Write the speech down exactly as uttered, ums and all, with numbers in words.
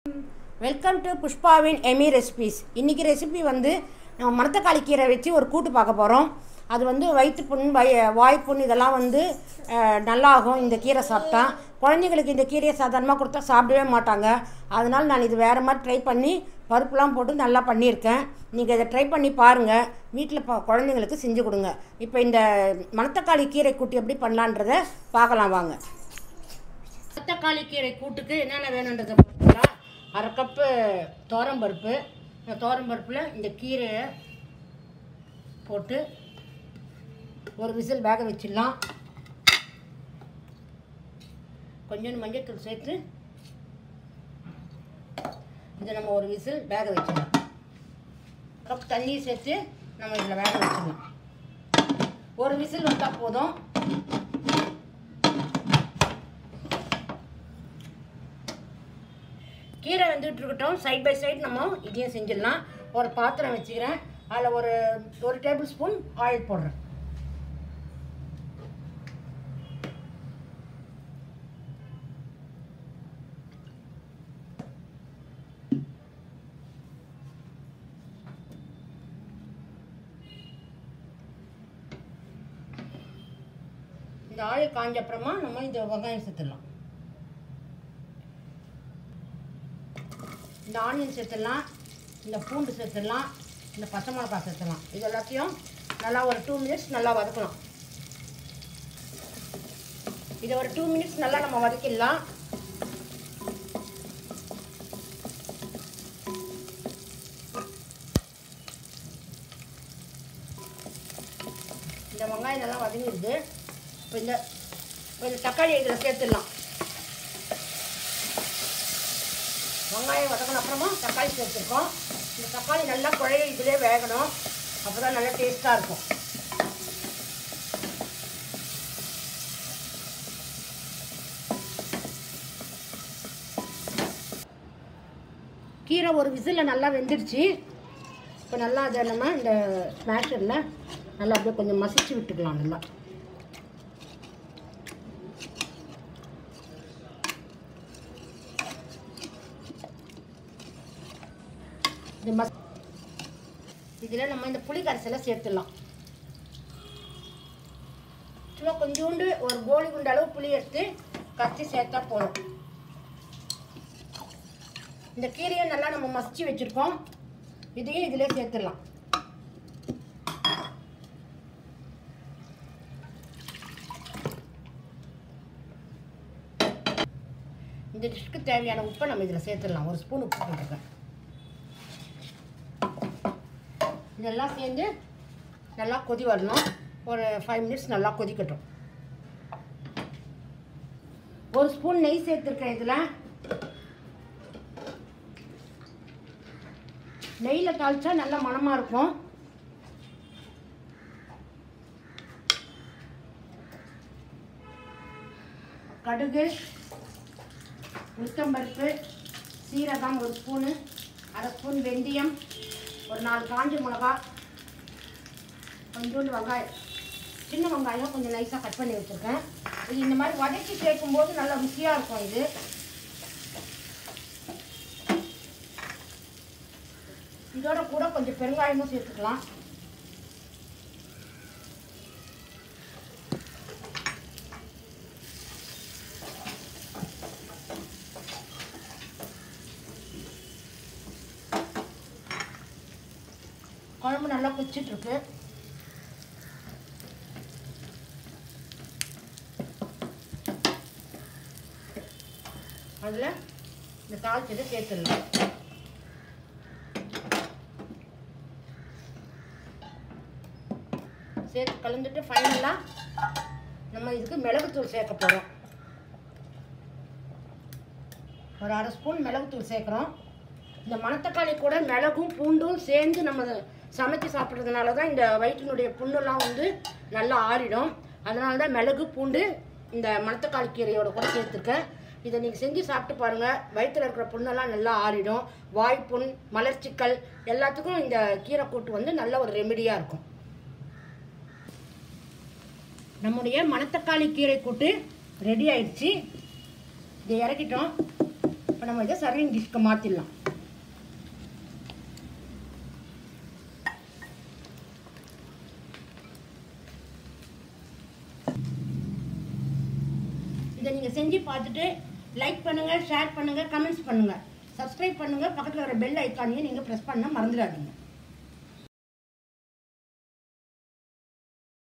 Welcome to புஷ்பாவின் yummy recipes. இன்றைக்கி recipe வந்து நம்ம மணத்தக்காளி கீரை வச்சு ஒரு கூட்டு பார்க்க போகிறோம். அது வந்து வயிற்று புண் வய வாய்ப்புண் இதெல்லாம் வந்து நல்லாகும் இந்த கீரை சாப்பிட்டா. குழந்தைங்களுக்கு இந்த கீரையை சாதாரணமாக கொடுத்தா சாப்பிடவே மாட்டாங்க. அதனால் நான் இது வேறு மாதிரி ட்ரை பண்ணி பருப்புலாம் போட்டு நல்லா பண்ணியிருக்கேன். நீங்கள் இதை ட்ரை பண்ணி பாருங்கள், வீட்டில் ப குழந்தைங்களுக்கு செஞ்சு கொடுங்க. இப்போ இந்த மணத்தக்காளி கீரை கூட்டு எப்படி பண்ணலான்றதை பார்க்கலாம் வாங்க. மணத்தக்காளி கீரை கூட்டுக்கு என்னென்ன வேணுன்றதை பார்த்தீங்களா? அரை கப்பு தோரம்பருப்பு. இந்த தோரம்பருப்பில் இந்த கீரையை போட்டு ஒரு விசில் வேக வச்சிடலாம். கொஞ்சோண்டு மஞ்சள் சேர்த்து இதை நம்ம ஒரு விசில் வேக வச்சிடலாம். கப் தண்ணி சேர்த்து நம்ம இதில் வேக வச்சிடலாம். ஒரு விசில் வந்தால் போதும். கீரை வந்துட்டு இருக்கட்டும், சைட் பை சைட் நம்ம இதையும் செஞ்சிடலாம். ஒரு பாத்திரம் வச்சுக்கிறேன், அதில் ஒரு ஒரு டேபிள் ஸ்பூன் ஆயில் போடுறேன். இந்த ஆயில் காஞ்ச அப்புறமா நம்ம இந்த வெங்காயம் சேர்த்துடலாம். இந்த ஆனியன் சேர்த்துடலாம், இந்த பூண்டு சேர்த்துடலாம், இந்த பச்சை மிளகாய் சேர்த்துடலாம். இது எல்லாத்தையும் நல்லா ஒரு டூ மினிட்ஸ் நல்லா வதக்கலாம். இதை ஒரு டூ மினிட்ஸ் நல்லா நம்ம வதக்கிடலாம். இந்த வெங்காயம் நல்லா வதங்கிடுது. இப்போ இந்த இந்த தக்காளி இதில் சேர்த்துடலாம். வெங்காயம் வதக்கின அப்புறமா தக்காளி சேர்த்துருக்கோம். இந்த தக்காளி நல்லா குழைய இதிலே வேகணும், அப்போ தான் நல்லா டேஸ்ட்டாக இருக்கும். கீரை ஒரு விசிலில் நல்லா வெந்துடுச்சு. இப்போ நல்லா அதை நம்ம இந்த ஸ்மாஷரில் நல்லா அப்படியே கொஞ்சம் மசிச்சு விட்டுக்கலாம். நல்லா இந்த மஸ் இதில் நம்ம இந்த புளி கரைசலை சேர்த்துடலாம். சும்மா கொஞ்சோண்டு ஒரு கோலி குண்டு அளவு புளி எடுத்து கரைச்சி சேர்த்தா போதும். இந்த கீரையை நல்லா நம்ம மசிச்சு வச்சுருக்கோம், இதையும் இதில் சேர்த்துடலாம். இந்த டிஷ்க்கு தேவையான உப்பை நம்ம இதில் சேர்த்துடலாம். ஒரு ஸ்பூன் உப்பு போட்டுருக்கேன். இதெல்லாம் சேர்ந்து நல்லா கொதி வரணும். ஒரு ஃபைவ் மினிட்ஸ் நல்லா கொதிக்கட்டும். ஒரு ஸ்பூன் நெய் சேர்த்துருக்கேன். இதில் நெய்யில் தாளிச்சா நல்ல மணமாக இருக்கும். கடுகு, உளுத்தம்பருப்பு, சீரகம் ஒரு ஸ்பூனு, அரை ஸ்பூன் வெந்தயம், ஒரு நாலு காஞ்ச மிளகா, கொஞ்சோண்டு வெங்காயம், சின்ன வெங்காயம் கொஞ்சம் நைஸாக கட் பண்ணி வச்சுருக்கேன். இது இந்த மாதிரி வதக்கி சேர்க்கும்போது நல்லா ருசியாக இருக்கும். இது இதோட கூட கொஞ்சம் பெருங்காயமும் சேர்த்துக்கலாம். குழம்பு நல்லா கொதிச்சிட்ருக்கு. அதில் இந்த தாளிச்சதை சேர்த்துடலாம். சேர்த்து கலந்துட்டு ஃபைனலாக நம்ம இதுக்கு மிளகுத்தூள் சேர்க்க போகிறோம். ஒரு அரை ஸ்பூன் மிளகுத்தூள் சேர்க்குறோம். இந்த மணத்தக்காளி கூட மிளகும் பூண்டும் சேர்ந்து நம்ம சமைச்சு சாப்பிட்றதுனால தான் இந்த வயிற்றினுடைய புண்ணெல்லாம் வந்து நல்லா ஆறிடும். அதனால தான் மிளகு பூண்டு இந்த மணத்தக்காளி கீரையோட கூட சேர்த்துருக்கேன். இதை நீங்கள் செஞ்சு சாப்பிட்டு பாருங்கள், வயிற்றில் இருக்கிற புண்ணெல்லாம் நல்லா ஆறிடும். வாய்ப்புண், மலர்ச்சிக்கல் எல்லாத்துக்கும் இந்த கீரை கூட்டு வந்து நல்ல ஒரு ரெமெடியாக இருக்கும். நம்முடைய மணத்தக்காளி கீரை கூட்டு ரெடி ஆயிடுச்சு. இதை இறக்கிட்டோம். இப்போ நம்ம இதை சர்விங் டிஷ்க்கு மாற்றிடலாம். இதை நீங்கள் செஞ்சு பார்த்துட்டு லைக் பண்ணுங்கள், ஷேர் பண்ணுங்கள், கமெண்ட்ஸ் பண்ணுங்கள், சப்ஸ்கிரைப் பண்ணுங்கள், பக்கத்தில் வர பெல் ஐக்கானையும் நீங்கள் ப்ரெஸ் பண்ண மறந்துடாதீங்க.